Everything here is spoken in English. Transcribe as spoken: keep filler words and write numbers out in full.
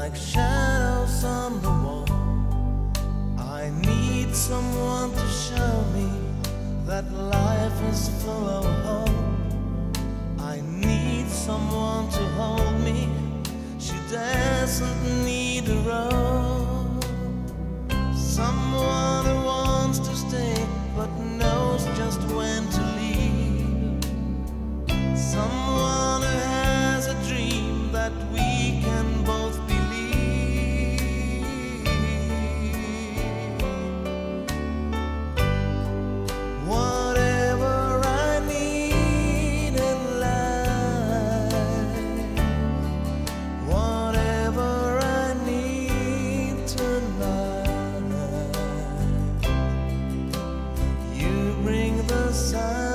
like shadows on the wall. I need someone to show me that life is full of hope. I need someone to hold me. She doesn't need a rope. Someone who wants to stay but knows just when to leave. Someone who has a dream that we can both believe. Whatever I need in life, whatever I need tonight, you bring the sun.